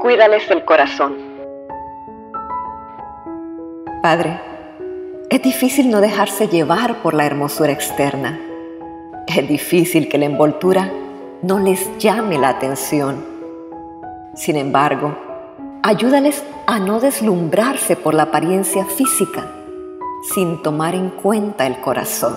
Cuídales el corazón. Padre, es difícil no dejarse llevar por la hermosura externa. Es difícil que la envoltura no les llame la atención. Sin embargo, ayúdales a no deslumbrarse por la apariencia física, sin tomar en cuenta el corazón.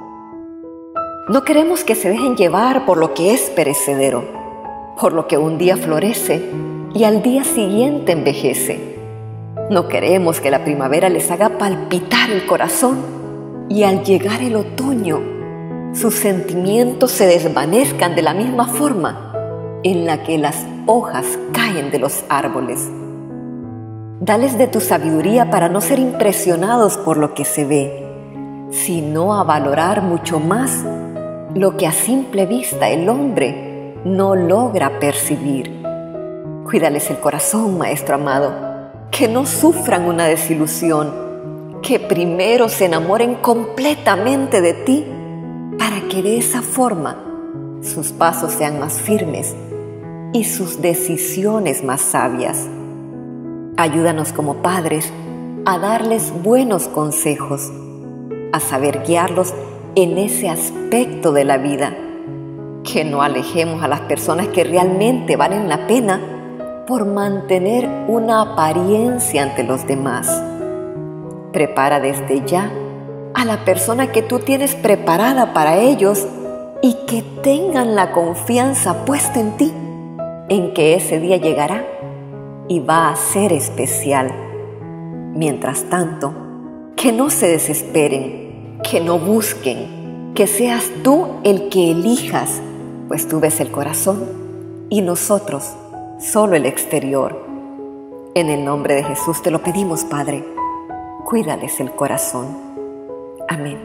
No queremos que se dejen llevar por lo que es perecedero, por lo que un día florece y al día siguiente envejece. No queremos que la primavera les haga palpitar el corazón y al llegar el otoño, sus sentimientos se desvanezcan de la misma forma en la que las hojas caen de los árboles. Dales de tu sabiduría para no ser impresionados por lo que se ve, sino a valorar mucho más lo que a simple vista el hombre no logra percibir. Cuídales el corazón, Maestro amado, que no sufran una desilusión, que primero se enamoren completamente de ti, para que de esa forma sus pasos sean más firmes y sus decisiones más sabias. Ayúdanos como padres a darles buenos consejos, a saber guiarlos en ese aspecto de la vida, que no alejemos a las personas que realmente valen la pena por mantener una apariencia ante los demás. Prepara desde ya a la persona que tú tienes preparada para ellos y que tengan la confianza puesta en ti, en que ese día llegará y va a ser especial. Mientras tanto, que no se desesperen, que no busquen, que seas tú el que elijas, pues tú ves el corazón y nosotros solo el exterior. En el nombre de Jesús te lo pedimos, Padre. Cuídales el corazón. Amén.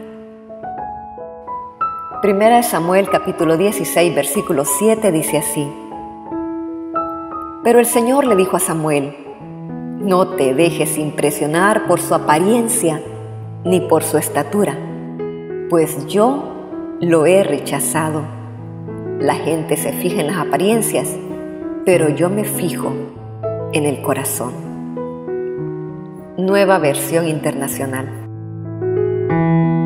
Primera de Samuel, capítulo 16, versículo 7, dice así: Pero el Señor le dijo a Samuel: No te dejes impresionar por su apariencia ni por su estatura, pues yo lo he rechazado. La gente se fija en las apariencias, pero yo me fijo en el corazón. Nueva versión internacional.